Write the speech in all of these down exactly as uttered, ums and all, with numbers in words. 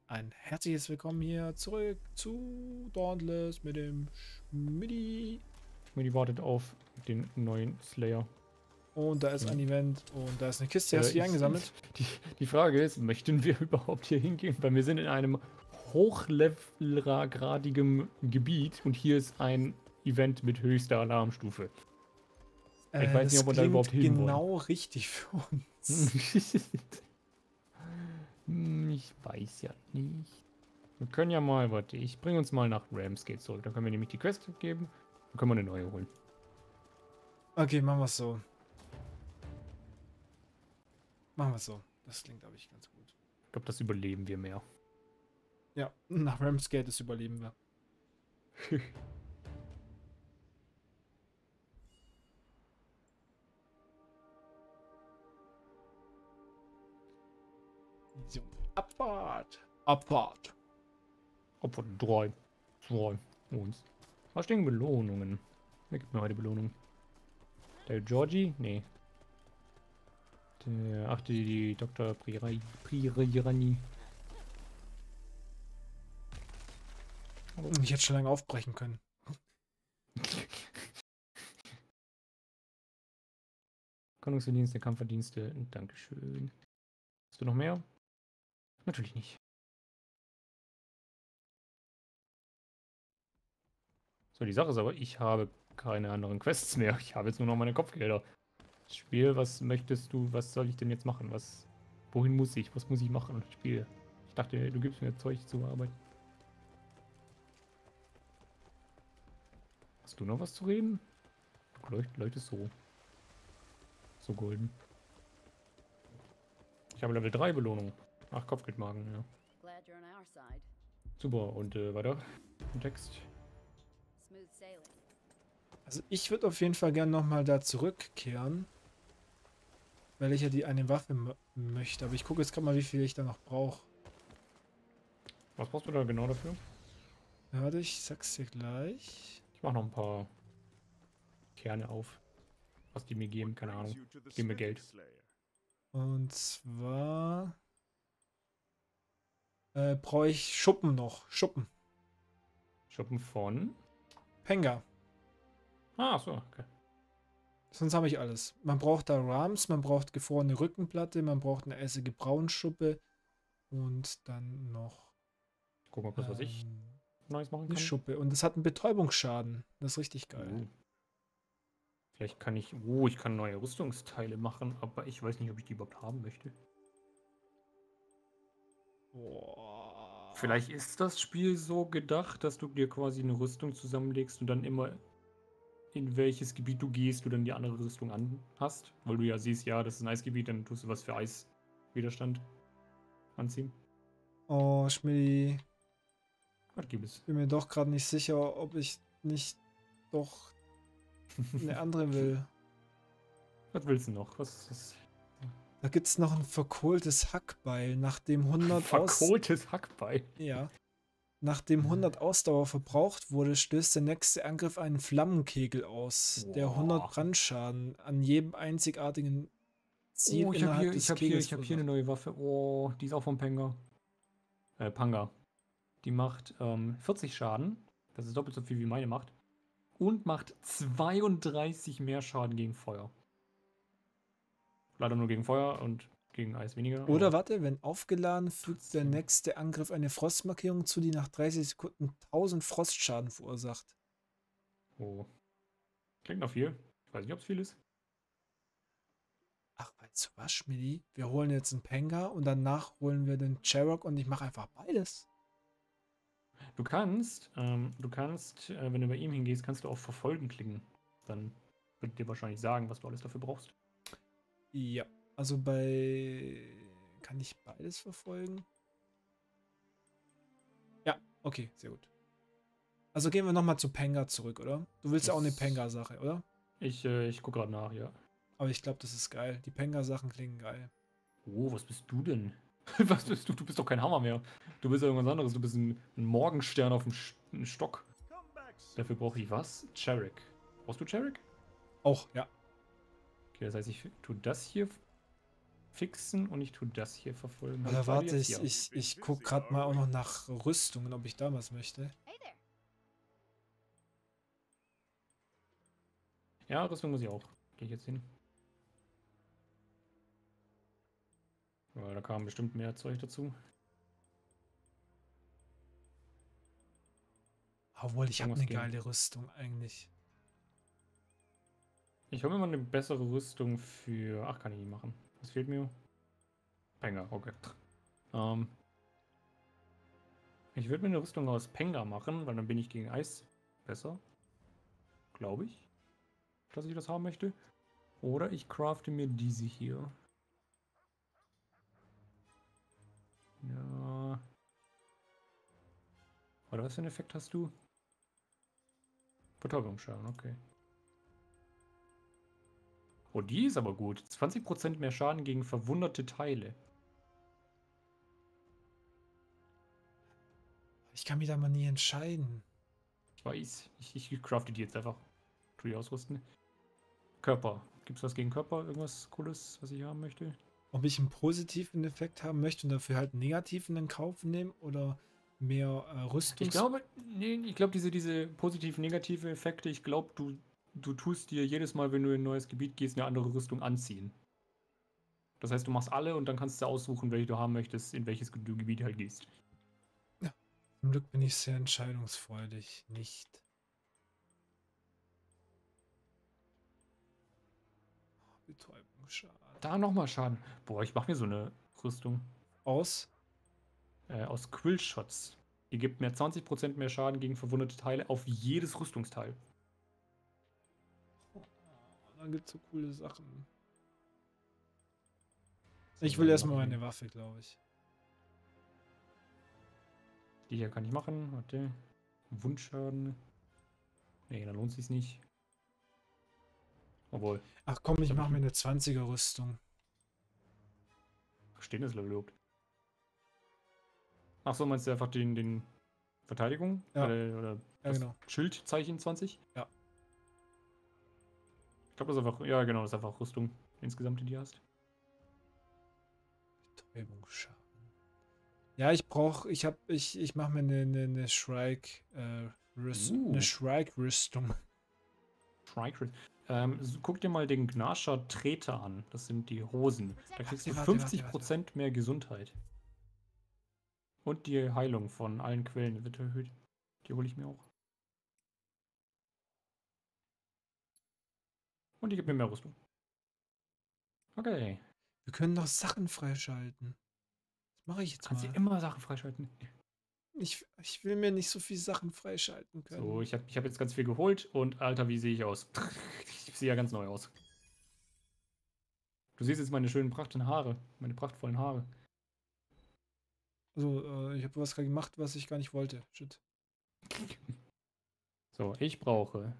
ein herzliches Willkommen hier zurück zu Dauntless mit dem Schmidti. Schmidti wartet auf den neuen Slayer. Und da ist Ja. ein Event und da ist eine Kiste. Äh, Hast du die ich, eingesammelt? Die, die Frage ist, möchten wir überhaupt hier hingehen? Weil wir sind in einem hochlevelgradigen Gebiet und hier ist ein Event mit höchster Alarmstufe. Ich Äh, weiß nicht, das ob wir da überhaupt klingt hin wollen. genau richtig für uns. Hm, ich weiß ja nicht. Wir können ja mal, warte, ich bringe uns mal nach Ramsgate zurück. Dann können wir nämlich die Quest geben. Dann können wir eine neue holen. Okay, machen wir es so. Machen wir es so. Das klingt, glaube ich, ganz gut. Ich glaube, das überleben wir mehr. Ja, nach Ramsgate das überleben wir. So, Abfahrt. Abfahrt. Opfer drei. zwei. Uns. Was stehen Belohnungen? Wer gibt mir heute Belohnung? Der Georgie? Nee. Der, ach, die, die Doktor Prirani. Prirani. Ich hätte schon lange aufbrechen können. Kundungsdienste, Kampfverdienste. Dankeschön. Hast du noch mehr? Natürlich nicht. So, die Sache ist aber, ich habe keine anderen Quests mehr. Ich habe jetzt nur noch meine Kopfgelder. Spiel, was möchtest du, was soll ich denn jetzt machen? Was, wohin muss ich? Was muss ich machen? Spiel. Ich dachte, du gibst mir Zeug zu arbeiten. Hast du noch was zu reden? Leucht, leuchtet so. So golden. Ich habe Level drei Belohnung. Ach, Kopfgeldmagen, ja. Glad you're on our side. Super, und äh, weiter im Text. Smooth sailing. Also ich würde auf jeden Fall gerne nochmal da zurückkehren. Weil ich ja die eine Waffe möchte. Aber ich gucke jetzt gerade mal, wie viel ich da noch brauche. Was brauchst du da genau dafür? Ja, warte, ich sag's dir gleich. Ich mache noch ein paar Kerne auf. Was die mir geben, keine Ahnung. Geben mir Geld. Und zwar äh, brauche ich Schuppen noch. Schuppen. Shoppen von. Penga. Ah, so, okay. Sonst habe ich alles. Man braucht da Rams, man braucht gefrorene Rückenplatte, man braucht eine essige Braunschuppe und dann noch Guck mal kurz, was ich ähm, Neues machen eine kann. Schuppe. Und das hat einen Betäubungsschaden. Das ist richtig geil. Uh. Vielleicht kann ich. Oh, ich kann neue Rüstungsteile machen, aber ich weiß nicht, ob ich die überhaupt haben möchte. Boah. Vielleicht ist das Spiel so gedacht, dass du dir quasi eine Rüstung zusammenlegst und dann immer in welches Gebiet du gehst, du dann die andere Rüstung an hast. Weil du ja siehst, ja, das ist ein Eisgebiet, dann tust du was für Eiswiderstand anziehen. Oh, Schmidti. Was gibt es? Bin mir doch gerade nicht sicher, ob ich nicht doch eine andere will. Was willst du noch? Was ist Da gibt es noch ein verkohltes Hackbeil, nachdem hundert Aus verkohltes Hackbeil? ja. Nachdem hundert Ausdauer verbraucht wurde, stößt der nächste Angriff einen Flammenkegel aus, der hundert Boah. Brandschaden an jedem einzigartigen Ziel Oh, ich habe innerhalb hier, des ich hab hier, Kegels ich hab hier eine verursacht. neue Waffe. Oh, die ist auch vom Panga. Äh, Panga. Die macht ähm, vierzig Schaden. Das ist doppelt so viel wie meine macht. Und macht zweiunddreißig mehr Schaden gegen Feuer. Leider nur gegen Feuer und gegen Eis weniger. Oder aber warte, wenn aufgeladen, fügt der trotzdem. nächste Angriff eine Frostmarkierung zu, die nach dreißig Sekunden tausend Frostschaden verursacht. Oh. Klingt nach viel. Ich weiß nicht, ob es viel ist. Ach, weißt du was, Schmidti? Wir holen jetzt einen Penga und danach holen wir den Cherok und ich mache einfach beides. Du kannst, ähm, du kannst, äh, wenn du bei ihm hingehst, kannst du auf Verfolgen klicken. Dann wird dir wahrscheinlich sagen, was du alles dafür brauchst. Ja, also bei... Kann ich beides verfolgen? Ja, okay, sehr gut. Also gehen wir nochmal zu Penga zurück, oder? Du willst ja auch eine Das- Penga-Sache, oder? Ich, äh, ich gucke gerade nach, ja. Aber ich glaube, das ist geil. Die Penga-Sachen klingen geil. Oh, was bist du denn? Was bist du? Du bist doch kein Hammer mehr. Du bist ja irgendwas anderes. Du bist ein, ein Morgenstern auf dem Sch ein Stock. Dafür brauche ich was? Cherik. Brauchst du Cherik? Auch, ja. Okay, das heißt, ich tue das hier fixen und ich tue das hier verfolgen. Oder Halt beide warte, jetzt ich, hier. ich, ich guck gerade mal auch noch nach Rüstungen, ob ich da was möchte. Hey there. Ja, Rüstung muss ich auch. Gehe ich jetzt hin. Weil da kam bestimmt mehr Zeug dazu. Obwohl, ich habe Irgendwas eine gehen. geile Rüstung eigentlich. Ich hole mir mal eine bessere Rüstung für... Ach, kann ich nicht machen. Was fehlt mir? Penga, okay. Ähm, ich würde mir eine Rüstung aus Penga machen, weil dann bin ich gegen Eis besser. Glaube ich. Dass ich das haben möchte. Oder ich crafte mir diese hier. Ja. Oder was für einen Effekt hast du? Betäubungsschaden, okay. Oh, die ist aber gut. zwanzig Prozent mehr Schaden gegen verwunderte Teile. Ich kann mich da mal nie entscheiden. Ich weiß. Ich, ich crafte die jetzt einfach. Tu die ausrüsten. Körper. Gibt es was gegen Körper? Irgendwas Cooles, was ich haben möchte? Ob ich einen positiven Effekt haben möchte und dafür halt einen negativen in Kauf nehmen oder mehr äh, Rüstung. Ich glaube, nee, ich glaube, diese, diese positiv negative Effekte, ich glaube, du, du tust dir jedes Mal, wenn du in ein neues Gebiet gehst, eine andere Rüstung anziehen. Das heißt, du machst alle und dann kannst du aussuchen, welche du haben möchtest, in welches du Gebiet halt gehst. Zum Glück bin ich sehr entscheidungsfreudig. Nicht. Betäubungsschaden. Da nochmal Schaden. Boah, ich mache mir so eine Rüstung Aus. äh, aus Quillshots. Die gibt mir zwanzig Prozent mehr Schaden gegen verwundete Teile auf jedes Rüstungsteil. Oh, dann gibt es so coole Sachen. So, Ich will dann erstmal mach ich meine mir- Waffe, glaube ich. Die hier kann ich machen. Warte. Wundschaden. Nee, dann lohnt sich's nicht. Obwohl, Ach komm, ich Hab mache ich- mir eine zwanziger Rüstung. stehen das Level überhaupt? Ach so, meinst du einfach den, den Verteidigung? Ja. Äh, oder Ja, das genau. Schildzeichen zwanzig? Ja. Ich glaube, das ist einfach, ja genau, das ist einfach Rüstung insgesamt, die du hast. Betäubungsschaden. Ja, ich brauche, ich habe, ich, ich mache mir eine, eine, eine Shrike, äh, Rüst, Uh. eine Shrike-Rüstung. Strike. Ähm, s- guck dir mal den Gnascher Treter an. Das sind die Hosen. Da kriegst du Warte, warte, warte, fünfzig Prozent mehr Gesundheit. Und die Heilung von allen Quellen wird erhöht. Die hole ich mir auch. Und die gibt mir mehr Rüstung. Okay. Wir können noch Sachen freischalten. Das mache ich jetzt Kannst du mal. immer Sachen freischalten. Ich, ich will mir nicht so viel Sachen freischalten können. So, ich habe ich hab jetzt ganz viel geholt und Alter, wie sehe ich aus? Ich sehe ja ganz neu aus. Du siehst jetzt meine schönen prachtvollen Haare. Meine prachtvollen Haare. Also, äh, ich habe was gerade gemacht, was ich gar nicht wollte. Shit. So, ich brauche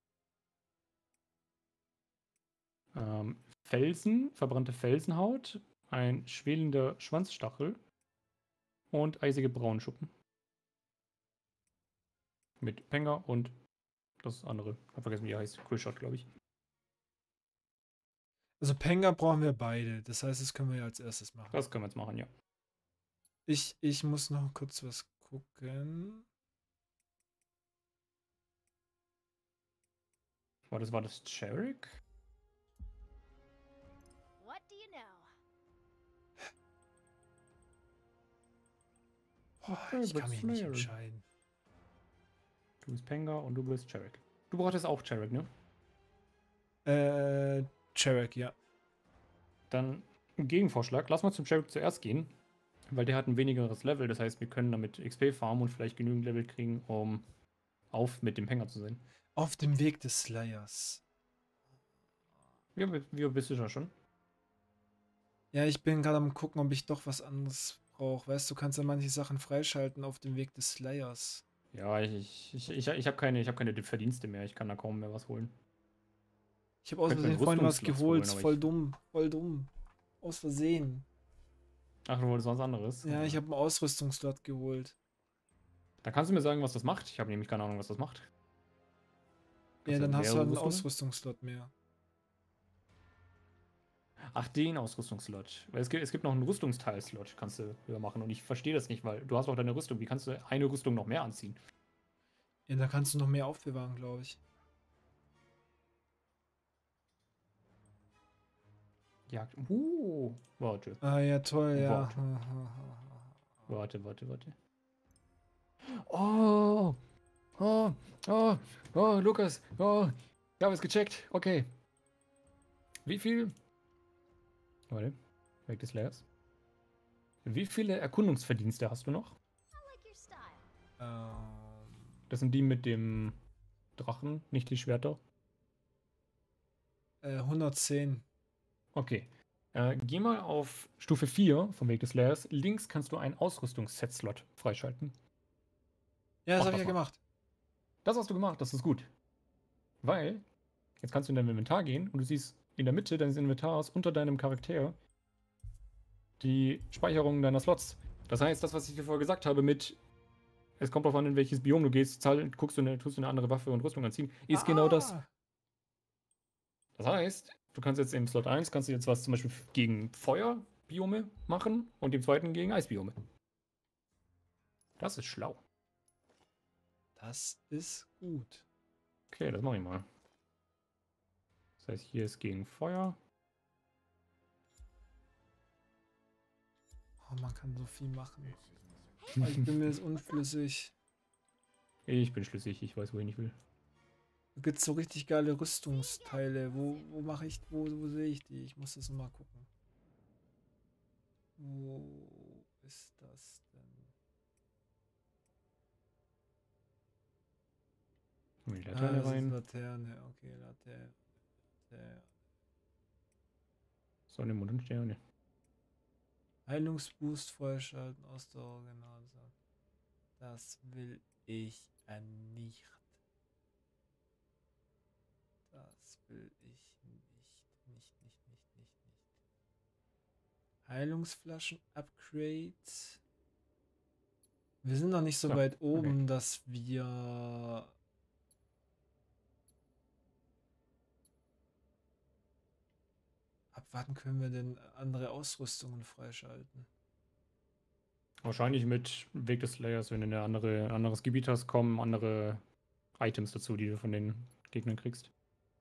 ähm, Felsen, verbrannte Felsenhaut, ein schwelender Schwanzstachel und eisige Braunschupfen. Mit Penga und das andere. Ich habe vergessen, wie er heißt. Quillshot, glaube ich. Also Penga brauchen wir beide. Das heißt, das können wir ja als erstes machen. Das können wir jetzt machen, ja. Ich, ich muss noch kurz was gucken. War das, war das Cherik? What do you know? Boah, Okay, ich kann mich nicht Slayer. entscheiden. Du bist Penga und du bist Cherik. Du brauchtest auch Cherik, ne? Äh, Cherek, ja. Dann ein Gegenvorschlag. Lass mal zum Cherik zuerst gehen. Weil der hat ein wenigeres Level. Das heißt, wir können damit X P farmen und vielleicht genügend Level kriegen, um auf mit dem Penga zu sein. Auf dem Weg des Slayers. Wie, wie bist du da schon? Ja, ich bin gerade am gucken, ob ich doch was anderes brauche. Weißt du, du kannst ja manche Sachen freischalten auf dem Weg des Slayers. Ja, ich, ich, ich, ich habe keine, ich hab keine Verdienste mehr. Ich kann da kaum mehr was holen. Ich habe aus Könnte mir Versehen vorhin was Rüstungsglas geholt. holen, aber Voll ich- dumm. Voll dumm. Aus Versehen. Ach, du wolltest was anderes? Ja, ich habe einen Ausrüstungslot geholt. Da kannst du mir sagen, was das macht. Ich habe nämlich keine Ahnung, was das macht. Ja, Kannst dann hast du mehrere halt einen Rüstungen? Ausrüstungslot mehr. Ach, den Ausrüstungsslot. Weil es gibt, es gibt noch einen Rüstungsteil-Slot, kannst du höher machen. Und ich verstehe das nicht, weil du hast auch deine Rüstung. Wie kannst du eine Rüstung noch mehr anziehen? Ja, da kannst du noch mehr aufbewahren, glaube ich. Jagd. Uh, warte. Ah ja, toll, ja. Warte. Warte, warte, warte. Oh! Oh! Oh! Oh, Lukas! Oh! Ich habe es gecheckt. Okay. Wie viel? Warte. Weg des Layers. Wie viele Erkundungsverdienste hast du noch? I like your style. Ähm, Das sind die mit dem Drachen, nicht die Schwerter. äh, hundertzehn. Okay. Äh, geh mal auf Stufe vier vom Weg des Layers. Links kannst du einen Ausrüstungsset-Slot freischalten. Ja, das Mach habe ich das ja mal. gemacht. Das hast du gemacht, das ist gut. Weil, jetzt kannst du in dein Inventar gehen und du siehst in der Mitte deines Inventars unter deinem Charakter die Speicherung deiner Slots. Das heißt, das, was ich dir vorher gesagt habe mit, es kommt darauf an, in welches Biom du gehst, zahl, guckst du eine, tust du eine andere Waffe und Rüstung anziehen, ist genau das. Ah, Das heißt, du kannst jetzt im Slot eins, kannst du jetzt was zum Beispiel gegen Feuerbiome machen und im zweiten gegen Eisbiome. Das ist schlau. das ist gut. Okay, das mache ich mal. Das heißt, hier ist gegen Feuer. Oh, man kann so viel machen. Aber ich bin mir jetzt unflüssig. Ich bin schlüssig, ich weiß, wohin ich will. Da gibt es so richtig geile Rüstungsteile. Wo, wo mache ich, wo, wo sehe ich die? Ich muss das mal gucken. Wo ist das denn? Die Ah, Laterne das ist rein. Laterne. Okay, Laterne. Laterne. Sonne, Mond und Sterne. Heilungsboost freischalten, Ausdauer, genau. So. Das will ich äh, nicht. Das will ich nicht. Nicht, nicht, nicht, nicht, nicht. Heilungsflaschen, Upgrade. Wir sind noch nicht so So, weit oben, dass wir. Ab wann können wir denn andere Ausrüstungen freischalten? Wahrscheinlich mit Weg des Layers, wenn du ein andere, anderes Gebiet hast, kommen andere Items dazu, die du von den Gegnern kriegst.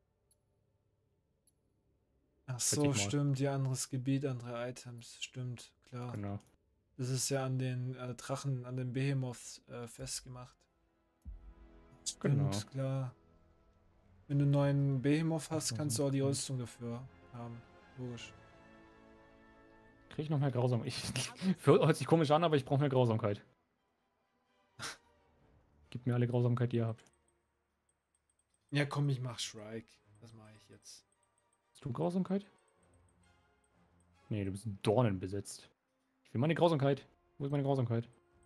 Ach Schätze so, ich mal. stimmt, ja, anderes Gebiet, andere Items, stimmt, klar. Genau. Das ist ja an den äh, Drachen, an den Behemoths äh, festgemacht. Stimmt, Genau. klar. Wenn du einen neuen Behemoth hast, so kannst sind du auch die gut. Rüstung dafür haben. Logisch. Krieg ich noch mehr Grausamkeit? Ich, hört sich komisch an, aber ich brauche mehr Grausamkeit. Gib mir alle Grausamkeit, die ihr habt. Ja, komm, ich mach Shrike. Das mache ich jetzt. Hast du Grausamkeit? Nee, du bist Dornen besetzt. Ich will meine Grausamkeit. Wo ist meine Grausamkeit?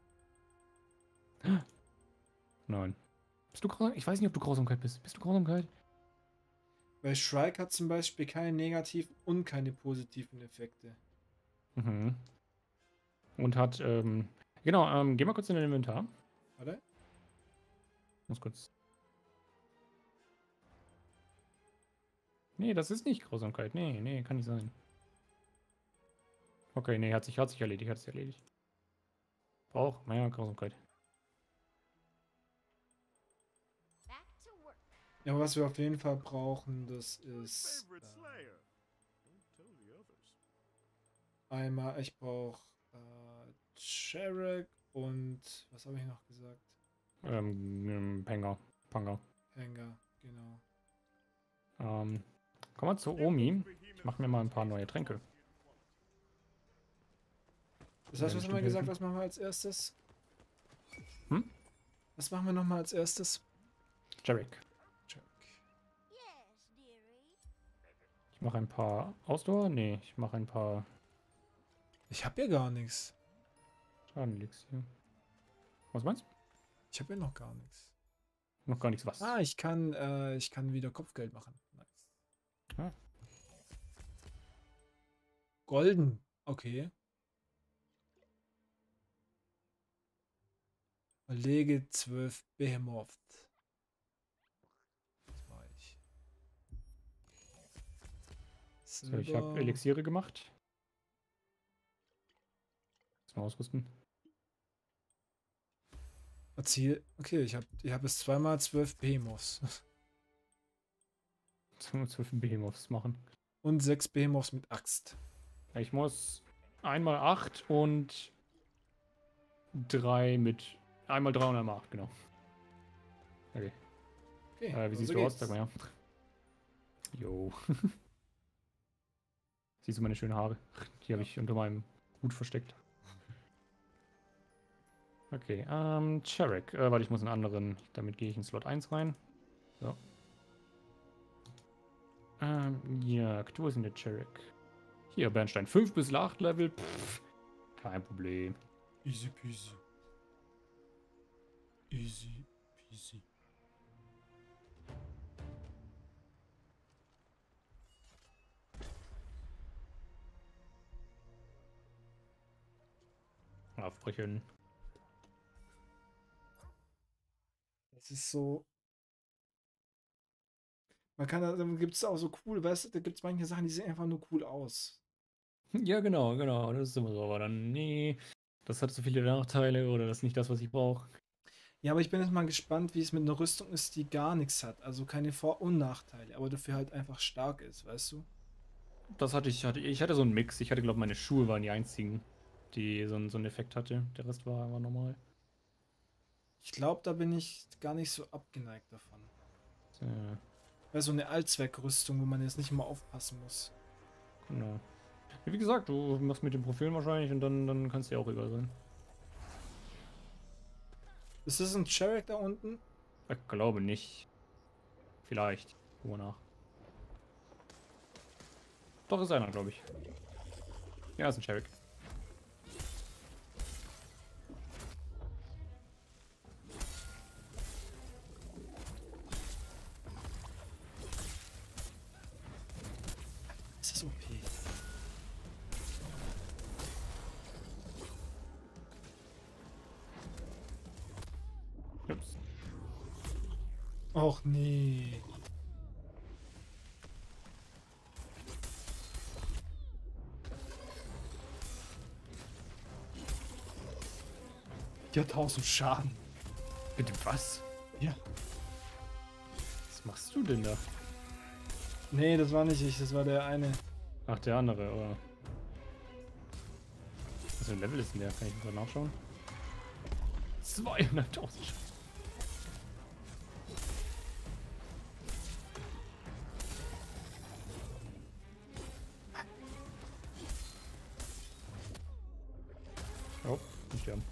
Nein. Bist du Grausamkeit? Ich weiß nicht, ob du Grausamkeit bist. Bist du Grausamkeit? Weil Shrike hat zum Beispiel keine negativen und keine positiven Effekte. Mhm. Und hat, ähm, genau, ähm, geh mal kurz in dein Inventar. Warte. Muss kurz. Nee, das ist nicht Grausamkeit. Nee, nee, kann nicht sein. Okay, nee, hat sich, hat sich erledigt, hat sich erledigt. Brauch, naja, Grausamkeit. Back to work. Ja, aber was wir auf jeden Fall brauchen, das ist Favorite äh, Slayer. Don't tell the others. einmal, ich brauche äh, Sherrick und was habe ich noch gesagt? Ähm, ähm, Panga. Panga. Panga, genau. Ähm, komm mal zu Omi. Ich mach mir mal ein paar neue Tränke. Das heißt, Ja, was haben wir bestimmt gesagt, helfen. was machen wir als erstes? Hm? Was machen wir nochmal als erstes? Jarek. Check. Yes, dearie. Ich mache ein paar Ausdauer. Nee, ich mache ein paar Ich habe hier gar nichts. Schadenelixier. Was meinst du? Ich habe hier noch gar nichts. Noch gar nichts was. Ah, ich kann, äh, ich kann wieder Kopfgeld machen. Nice. Ah. Golden. Okay. Lege zwölf Behemoth. Das war ich. So, ich habe Elixiere gemacht. Lass mal ausrüsten. Ziel. Okay, ich habe ich hab jetzt zweimal zwölf Behemoths. zwölf Behemoths machen. Und sechs Behemoths mit Axt. Ich muss einmal acht und drei mit. Einmal drei und einmal acht, genau. Okay. Okay, Äh, wie also siehst du aus? geht's. Sag mal ja. Jo. Siehst du meine schönen Haare? Die habe ich unter meinem Hut versteckt. Okay, ähm, Cherek. Äh, warte, ich muss einen anderen. Damit gehe ich in Slot eins rein. So. Ähm, ja, wo ist denn der Cherek? Hier, Bernstein. fünf bis acht Level. Pff, kein Problem. Easy peasy. Easy peasy. Aufbrechen. Das ist so. Man kann da, dann gibt es auch so cool, weißt du, da gibt es manche Sachen, die sehen einfach nur cool aus. Ja, genau, genau. Das ist immer so. Aber dann, nee, das hat so viele Nachteile oder das ist nicht das, was ich brauche. Ja, aber ich bin jetzt mal gespannt, wie es mit einer Rüstung ist, die gar nichts hat. Also keine Vor- und Nachteile, aber dafür halt einfach stark ist, weißt du? Das hatte ich, hatte, ich hatte so einen Mix. Ich hatte, glaube meine Schuhe waren die einzigen, die so, einen- so einen Effekt hatte. Der Rest war, war normal. Ich glaube, da bin ich gar nicht so abgeneigt davon. So, Weil so eine Allzweckrüstung, wo man jetzt nicht immer aufpassen muss. genau. Ja, wie gesagt, du machst mit den Profilen wahrscheinlich und dann, dann kannst du ja auch egal sein. Ist das ein Cherek da unten? Ich glaube nicht. Vielleicht. Guck mal nach. Doch, ist einer, glaube ich. Ja, ist ein Cherek. Ist das O P? Ups. Och nee. Die hat tausend Schaden. Bitte was? Ja. Was machst du denn da? Nee, das war nicht ich, das war der eine. Ach, der andere, oder? Was für ein Level ist denn der? Kann ich mal nachschauen? zweihunderttausend Schaden. Oh, nicht sterben.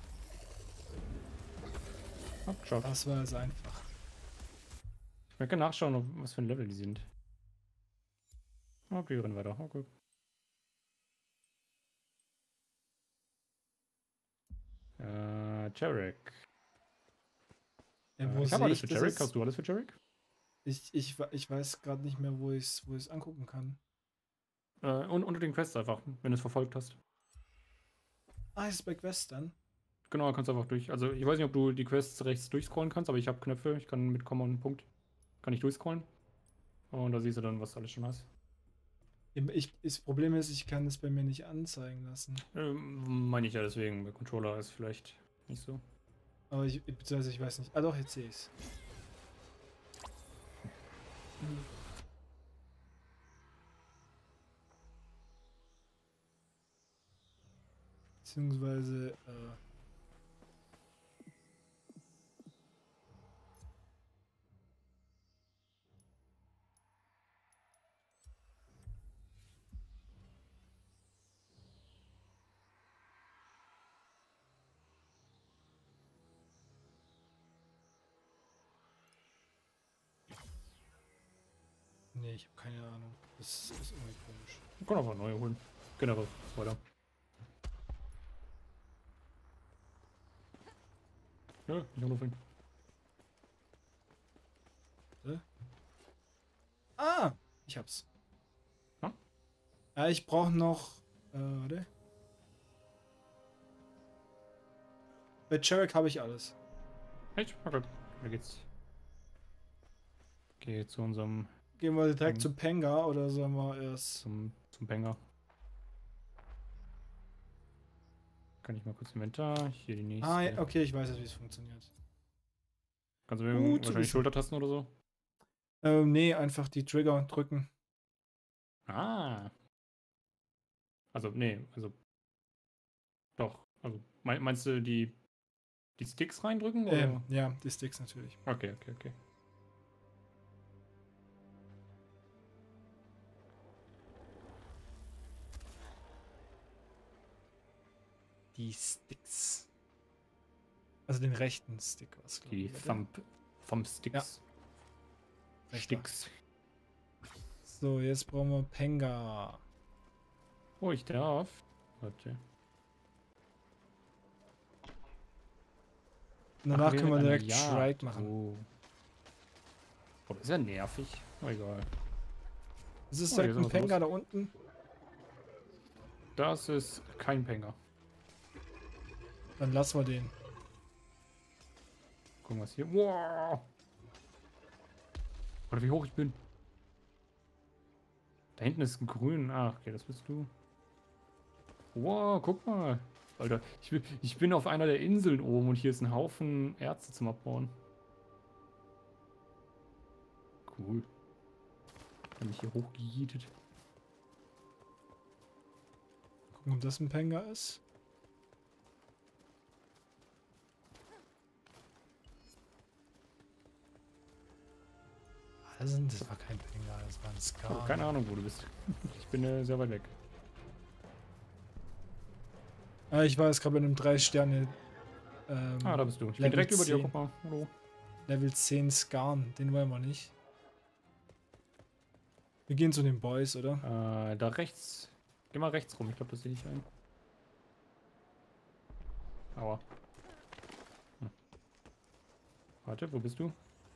Hab geschafft. Das war jetzt einfach. Ich kann nachschauen, ob- was für ein Level die sind. Okay, wir rennen weiter. Okay. Äh, Cherek. Ja, Äh, wo ich habe sehe alles ich für das Cherek. jetzt? Hast du alles für Cherek? Ich, ich, wa- ich weiß gerade nicht mehr, wo ich es wo ich's angucken kann. Äh, und unter den Quests einfach, wenn du es verfolgt hast. Ah, ist es bei Quest dann? Genau, kannst du einfach durch. Also ich weiß nicht, ob du die Quests rechts durchscrollen kannst, aber ich habe Knöpfe. Ich kann mit Komma und Punkt. Kann ich durchscrollen. Und da siehst du dann, was du alles schon hast. Ich, das Problem ist, ich kann das bei mir nicht anzeigen lassen. Ähm, meine ich ja deswegen. Bei Controller ist vielleicht nicht so. Aber ich, beziehungsweise ich weiß nicht. Ah doch, jetzt sehe ich's. Beziehungsweise, äh. Nee, ich habe keine Ahnung. Das ist irgendwie komisch. Man kann einfach neue holen. Generell. Weiter. Ja, nicht umrufen. Ah! Ich hab's. Hm? Ja, ich brauche noch. Äh, warte. Bei Cherek habe ich alles. Echt? Okay. Da geht's. Geh zu unserem Gehen wir direkt Mhm. zu Penga oder sollen wir erst. Zum, zum Banger. Kann ich mal kurz Inventar? Hier die nächste. Ah, ja, okay, ich weiß jetzt, wie es funktioniert. Kannst du mir Gut zu wahrscheinlich wissen. Schultertasten oder so? Ähm, nee, einfach die Trigger drücken. Ah. Also, nee, also. Doch. Also, mein, meinst du die, die Sticks reindrücken? Oder? Ähm, ja, die Sticks natürlich. Okay, okay, okay. Die Sticks. Also den rechten Stick, was Die ich. Thumb, Thumb Sticks. Rechter. Sticks. So, jetzt brauchen wir Penga. Oh, ich darf. Warte. Und danach Ach, wir können wir mit einer direkt Jagd. Strike machen. Oh. Oh, das ist ja nervig. Oh, egal. Ist es Oh, direkt hier ist ein was Penga los. da unten? Das ist kein Penger. Dann lassen wir den. Gucken, was hier. Wow. Oder wie hoch ich bin. Da hinten ist ein grün. Ach, okay, das bist du. Wow, guck mal. Alter, ich bin, ich bin auf einer der Inseln oben und hier ist ein Haufen Erze zum Abbauen. Cool. Ich habe mich hier hochgejietet. Gucken, ob das ein Penga ist. Also, das war kein Penga, das war ein Ich Ska. habe keine Ahnung, wo du bist. Ich bin äh, sehr weit weg. Ah, ich war jetzt gerade bei einem drei Sterne ähm, Ah, da bist du. Ich bin Level direkt über dir. zehn. Guck mal. Hallo. Level zehn Skarn. Den wollen wir nicht. Wir gehen zu den Boys, oder? Äh, da rechts. Geh mal rechts rum. Ich glaube, das sehe ich ein. Aua. Hm. Warte, wo bist du?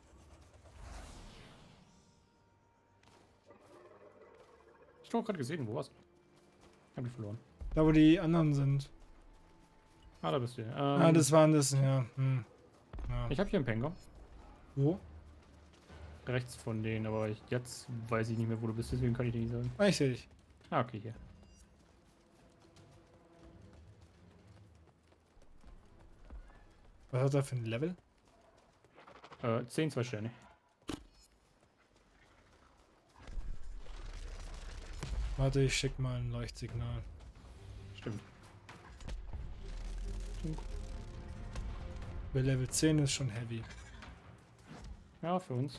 Ich habe gerade gesehen, wo warst du? Ich habe dich verloren. Da, wo die anderen sind. Ah, da bist du. Ähm, Ah, das waren das, ja. Hm. ja. ich habe hier einen Pengar. Wo? Rechts von denen, aber ich, jetzt weiß ich nicht mehr, wo du bist, deswegen kann ich dir nicht sagen. Ah, ich sehe dich. Ah, okay, hier. Was hat er für ein Level? Äh, zehn, zwei Sterne. Warte, ich schick mal ein Leuchtsignal. Stimmt. Bei Level zehn ist schon heavy. Ja, für uns.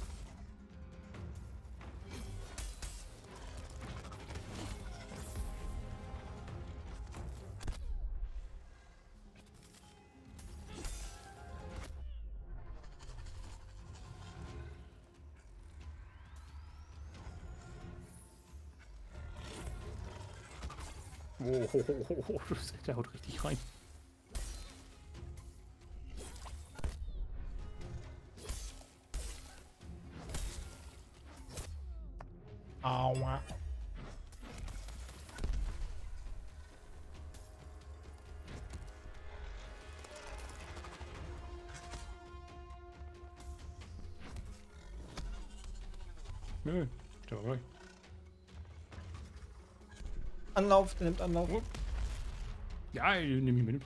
Oh, oh, oh, oh, oh, der haut richtig rein. Aua. Nö, der war gleich. Anlauf, der nimmt Anlauf. Ja, ich nehme ich mit.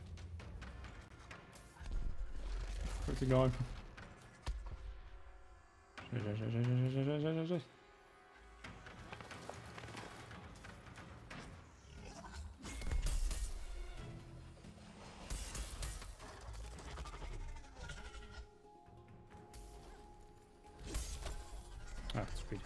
Kurz egal. Schnell, schnell, schnell, schnell, schnell, schnell, schnell, schnell. Ach, zu spät.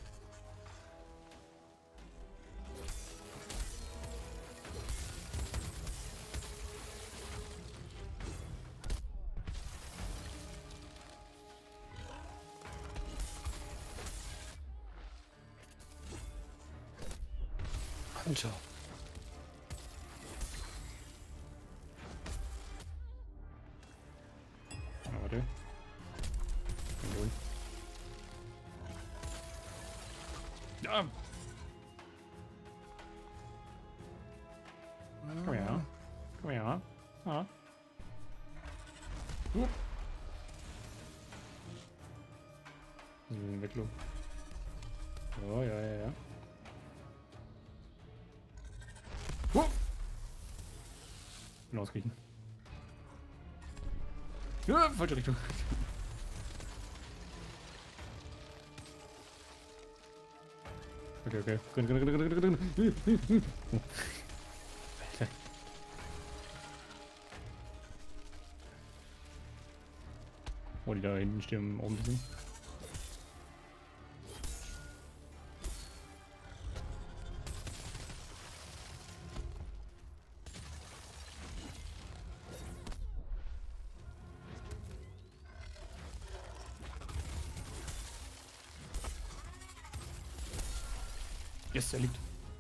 Alter. Ja, warte. Jawohl. Ja, komm her. Komm her. Ah. Uh. So, Weglo. Oh, ja, ja, ja. Oh. Bin ausgewichen. Ja, falsche Richtung. Okay, okay. Renn, renn, renn, renn, renn, renn. Oh. Alter. Oh, die da hinten stehen oben sind. Yes, er liegt.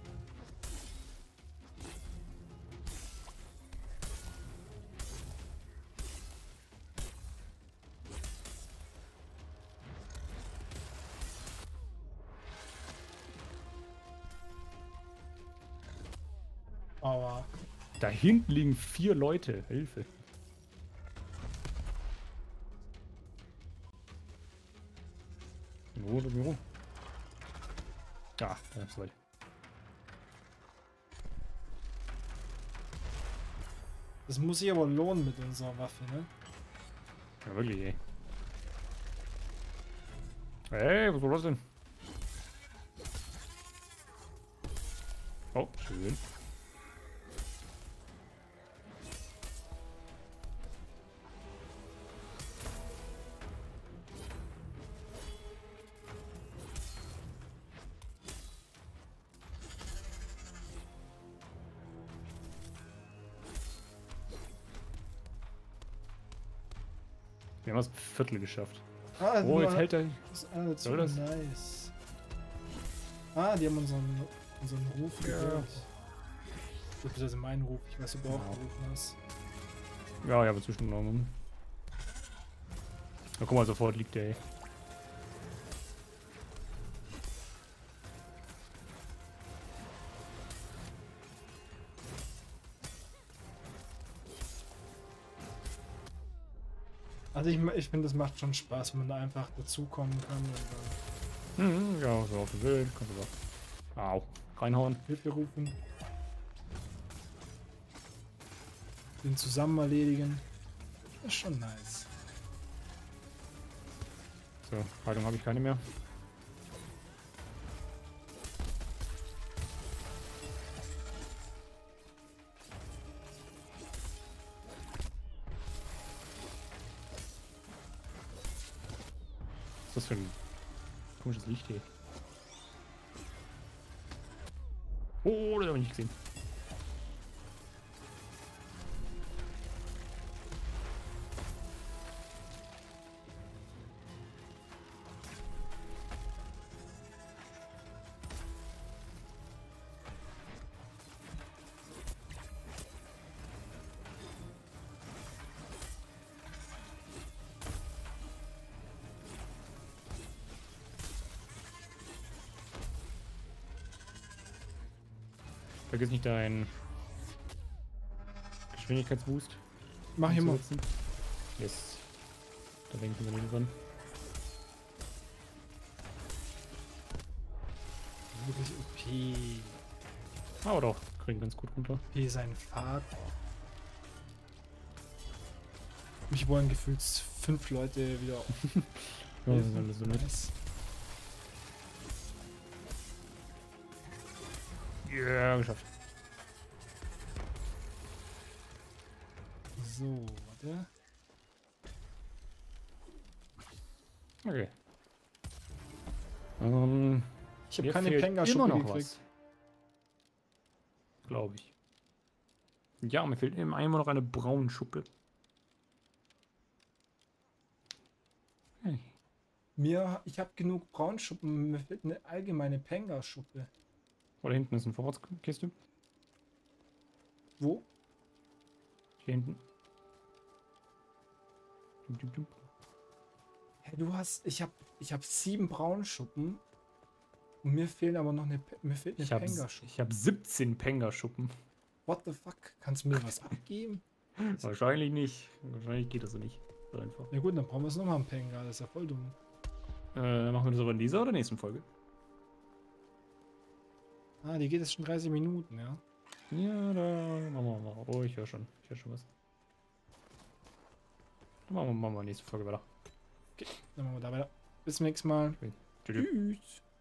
Aua. Da hinten liegen vier Leute. Hilfe. Wo, wo, wo? Ja, da ist weit. Das muss sich aber lohnen mit unserer Waffe, ne? Ja, wirklich, ey. Hey, was war das denn? Oh, schön. Wir haben das Viertel geschafft. Ah, Oh, nur- jetzt hält er. Das ist ah, zu Soll das? nice. Ah, die haben unseren, unseren Ruf Ja. gehört. Das ist mein Ruf. Ich weiß, ob du auch Genau. gerufen hast. Ja, ich habe zwischengenommen. Na guck mal, sofort liegt der, ey. Also ich, ich finde, das macht schon Spaß, wenn man da einfach dazukommen kann und dann Mhm, ja, so auf dem Bild. Kannst du da. Au. Reinhauen. Hilfe rufen. Den zusammen erledigen. Das ist schon nice. So, Heilung habe ich keine mehr. Was ist das für ein komisches Licht hier? Oh, das habe ich nicht gesehen. Vergiss nicht deinen Geschwindigkeitsboost. Mach ich immer. einzusetzen. Yes. Da denken wir nicht dran. Wirklich O P. Aber doch, kriegen ganz gut runter. O P sein Pfad. Mich wollen gefühlt fünf Leute wieder Ja, das ist alles so nett. nice. Ja, yeah, geschafft. So, warte. Okay. Ähm, Ich habe mir keine fehlt Penga-Schuppe immer noch gekriegt. was. Glaube ich. Ja, mir fehlt immer immer noch eine Braunschuppe. Hey. Mir, ich habe genug Braunschuppen, mir fehlt eine allgemeine Penga-Schuppe. Oder hinten ist eine Vorratskiste. Wo? Hier hinten. Dum, dum, dum. Hey, du hast, ich habe, ich habe sieben Braunschuppen und mir fehlen aber noch eine, Pe- mir fehlt eine Ich habe Penga-Schuppe. ich hab siebzehn Penga-Schuppen. What the fuck? Kannst du mir was abgeben? Wahrscheinlich nicht. Wahrscheinlich geht das so nicht. So einfach. Ja gut, dann brauchen wir es nochmal einen Penga, das ist ja voll dumm. Äh, machen wir das aber in dieser oder nächsten Folge? Ah, die geht jetzt schon dreißig Minuten, ja. Ja, da machen wir mal. Oh, ich höre schon. Ich höre schon was. Dann machen wir, machen wir nächste Folge weiter. Dann machen wir da weiter. Bis zum nächsten Mal. Tschüss. Tschüss.